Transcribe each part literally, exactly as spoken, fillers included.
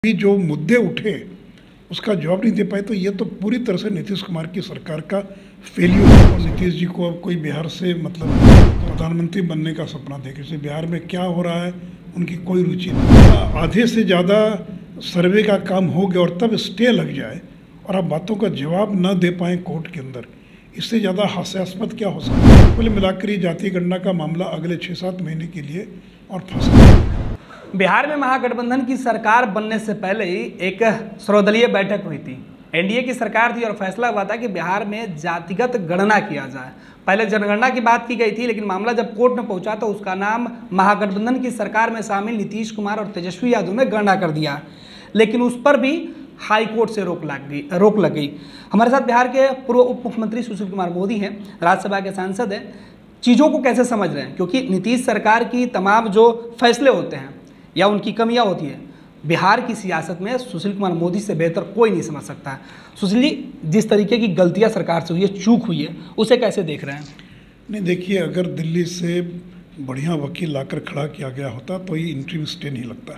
भी जो मुद्दे उठे उसका जवाब नहीं दे पाए, तो ये तो पूरी तरह से नीतीश कुमार की सरकार का फेलियर है। और नीतीश जी को अब कोई बिहार से मतलब प्रधानमंत्री बनने का सपना देखे, जैसे बिहार में क्या हो रहा है उनकी कोई रुचि नहीं। आधे से ज़्यादा सर्वे का काम हो गया और तब स्टे लग जाए और आप बातों का जवाब न दे पाएँ कोर्ट के अंदर, इससे ज़्यादा हास्यास्पद क्या हो सकता है। कुल मिलाकर ये जातीय गणना का मामला अगले छः सात महीने के लिए और फंस गया। बिहार में महागठबंधन की सरकार बनने से पहले ही एक सर्वदलीय बैठक हुई थी। एनडीए की सरकार थी और फैसला हुआ था कि बिहार में जातिगत गणना किया जाए। पहले जनगणना की बात की गई थी, लेकिन मामला जब कोर्ट में पहुंचा तो उसका नाम महागठबंधन की सरकार में शामिल नीतीश कुमार और तेजस्वी यादव ने गणना कर दिया, लेकिन उस पर भी हाई कोर्ट से रोक लग गई रोक लग गई हमारे साथ बिहार के पूर्व उप मुख्यमंत्री सुशील कुमार मोदी हैं, राज्यसभा के सांसद हैं। चीज़ों को कैसे समझ रहे हैं, क्योंकि नीतीश सरकार की तमाम जो फैसले होते हैं या उनकी कमियां होती है, बिहार की सियासत में सुशील कुमार मोदी से बेहतर कोई नहीं समझ सकता है। सुशील जी, जिस तरीके की गलतियां सरकार से हुई है, चूक हुई है, उसे कैसे देख रहे हैं? नहीं, देखिए, अगर दिल्ली से बढ़िया वकील लाकर खड़ा किया गया होता तो ये इंटरिम स्टे नहीं लगता।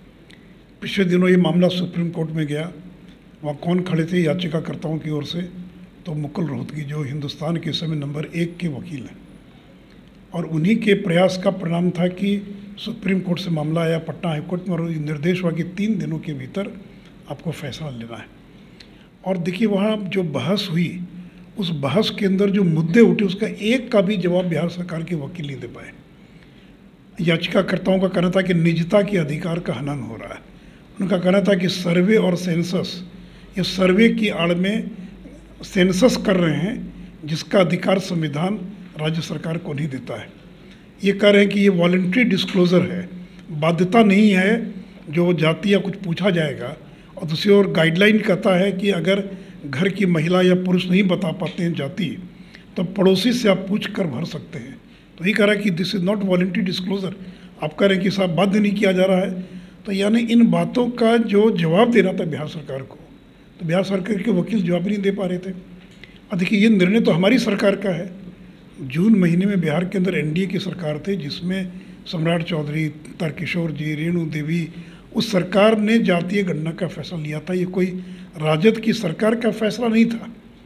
पिछले दिनों ये मामला सुप्रीम कोर्ट में गया, वहाँ कौन खड़े थे याचिकाकर्ताओं की ओर से? तो मुकुल रोहतगी, जो हिंदुस्तान के समय नंबर एक के वकील हैं, और उन्हीं के प्रयास का परिणाम था कि सुप्रीम कोर्ट से मामला आया पटना हाईकोर्ट में और निर्देश हुआ कि तीन दिनों के भीतर आपको फैसला लेना है। और देखिए, वहाँ जो बहस हुई, उस बहस के अंदर जो मुद्दे उठे उसका एक का भी जवाब बिहार सरकार के वकील नहीं दे पाए। याचिकाकर्ताओं का कहना था कि निजता के अधिकार का हनन हो रहा है। उनका कहना था कि सर्वे और सेंसस, ये सर्वे की आड़ में सेंसस कर रहे हैं जिसका अधिकार संविधान राज्य सरकार को नहीं देता है। ये कह रहे हैं कि ये वॉलंटरी डिस्क्लोज़र है, बाध्यता नहीं है जो जाति या कुछ पूछा जाएगा। और दूसरी ओर गाइडलाइन कहता है कि अगर घर की महिला या पुरुष नहीं बता पाते हैं जाति, तो पड़ोसी से आप पूछ कर भर सकते हैं। तो ये कह रहा है कि this is not voluntary disclosure. आप कह रहे हैं कि साहब बाध्य नहीं किया जा रहा है। तो यानी इन बातों का जो जवाब देना था बिहार सरकार को, तो बिहार सरकार के वकील जवाब नहीं दे पा रहे थे। और देखिए, ये निर्णय तो हमारी सरकार का है। जून महीने में बिहार के अंदर एनडीए की सरकार थी, जिसमें सम्राट चौधरी, तारकिशोर जी, रेणु देवी, उस सरकार ने जातीय गणना का फैसला लिया था। ये कोई राजद की सरकार का फैसला नहीं था।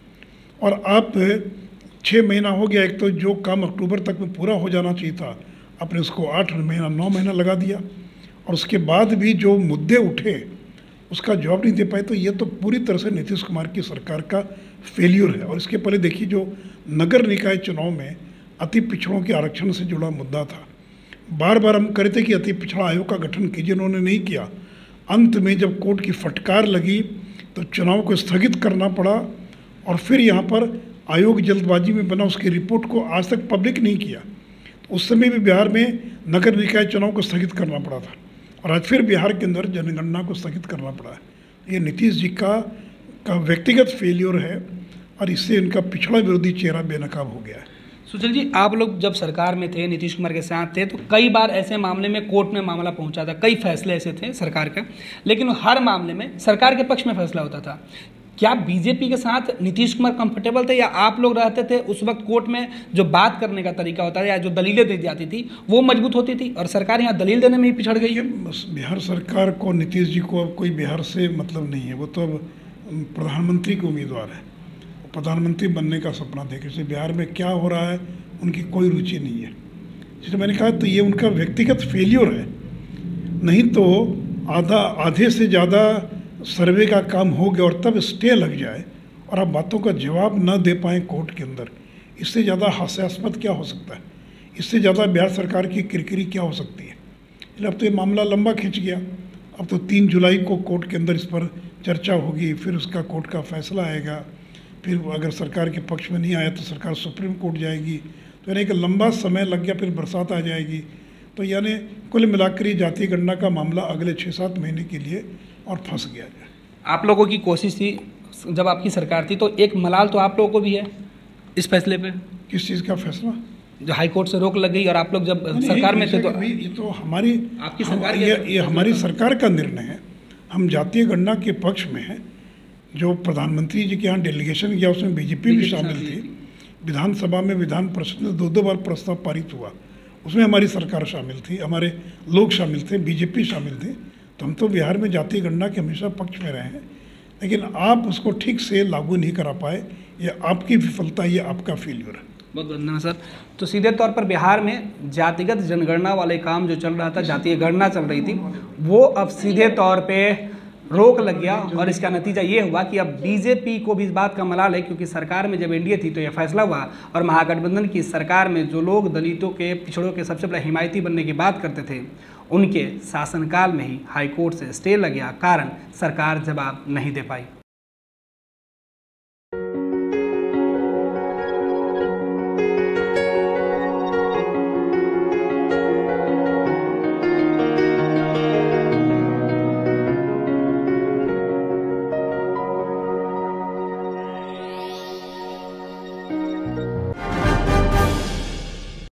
और आप छः महीना हो गया, एक तो जो काम अक्टूबर तक में पूरा हो जाना चाहिए था, आपने उसको आठ महीना नौ महीना लगा दिया, और उसके बाद भी जो मुद्दे उठे उसका जवाब नहीं दे पाए। तो ये तो पूरी तरह से नीतीश कुमार की सरकार का फेलियर है। और इसके पहले देखिए, जो नगर निकाय चुनाव में अति पिछड़ों के आरक्षण से जुड़ा मुद्दा था, बार बार हम कहते थे कि अति पिछड़ा आयोग का गठन कीजिए, उन्होंने नहीं किया। अंत में जब कोर्ट की फटकार लगी तो चुनाव को स्थगित करना पड़ा, और फिर यहाँ पर आयोग जल्दबाजी में बना, उसकी रिपोर्ट को आज तक पब्लिक नहीं किया। उस समय भी बिहार में नगर निकाय चुनाव को स्थगित करना पड़ा था, और आज फिर बिहार के अंदर जनगणना को स्थगित करना पड़ा है। ये नीतीश जी का, का व्यक्तिगत फेलियर है, और इससे इनका पिछड़ा विरोधी चेहरा बेनकाब हो गया है। सुशील जी, आप लोग जब सरकार में थे, नीतीश कुमार के साथ थे, तो कई बार ऐसे मामले में कोर्ट में मामला पहुंचा था, कई फैसले ऐसे थे सरकार के, लेकिन हर मामले में सरकार के पक्ष में फैसला होता था। क्या बीजेपी के साथ नीतीश कुमार कंफर्टेबल थे, या आप लोग रहते थे उस वक्त कोर्ट में जो बात करने का तरीका होता था या जो दलीलें दी जाती थी वो मजबूत होती थी, और सरकार यहाँ दलील देने में ही पिछड़ गई है? बस बिहार सरकार को, नीतीश जी को अब कोई बिहार से मतलब नहीं है। वो तो अब प्रधानमंत्री के उम्मीदवार है, प्रधानमंत्री बनने का सपना देखे, जैसे बिहार में क्या हो रहा है उनकी कोई रुचि नहीं है। जैसे मैंने कहा, तो ये उनका व्यक्तिगत फेलियर है। नहीं तो आधा आधे से ज़्यादा सर्वे का काम हो गया और तब स्टे लग जाए और आप बातों का जवाब न दे पाएँ कोर्ट के अंदर, इससे ज़्यादा हास्यास्पद क्या हो सकता है? इससे ज़्यादा बिहार सरकार की किरकिरी क्या हो सकती है? इसलिए अब तो ये मामला लंबा खिंच गया। अब तो तीन जुलाई को कोर्ट के अंदर इस पर चर्चा होगी, फिर उसका कोर्ट का फैसला आएगा, फिर अगर सरकार के पक्ष में नहीं आया तो सरकार सुप्रीम कोर्ट जाएगी। तो यानी कि लंबा समय लग गया, फिर बरसात आ जाएगी। तो यानी कुल मिलाकर जातीय गणना का मामला अगले छः सात महीने के लिए और फंस गया है। आप लोगों की कोशिश थी जब आपकी सरकार थी, तो एक मलाल तो आप लोगों को भी है इस फैसले पे। किस चीज़ का फैसला? जो हाई कोर्ट से रोक लग गई, और आप लोग जब सरकार में थे तो ये तो हमारी आपकी सरकार, ये, ये हमारी सरकार का निर्णय है। हम जातीय गणना के पक्ष में हैं। जो प्रधानमंत्री जी के यहाँ डेलीगेशन गया उसमें बीजेपी भी शामिल थी। विधानसभा में विधान परिषद में दो दो बार प्रस्ताव पारित हुआ, उसमें हमारी सरकार शामिल थी, हमारे लोग शामिल थे, बीजेपी शामिल थे। तो हम तो बिहार में जातीय गणना के हमेशा पक्ष में रहे हैं, लेकिन आप उसको ठीक से लागू नहीं करा पाए। ये आपकी विफलता, ये आपका फेल्यूर है। बहुत बहुत धन्यवाद सर। तो सीधे तौर पर बिहार में जातिगत जनगणना वाले काम जो चल रहा था, जातीय गणना चल रही थी, वो अब सीधे तौर पे रोक लग गया और इसका नतीजा ये हुआ कि अब बीजेपी को भी इस बात का मलाल है, क्योंकि सरकार में जब एनडीए थी तो यह फैसला हुआ और महागठबंधन की सरकार में जो लोग दलितों के, पिछड़ों के सबसे बड़े हिमायती बनने की बात करते थे, उनके शासनकाल में ही हाईकोर्ट से स्टे लग गया, कारण सरकार जवाब नहीं दे पाई।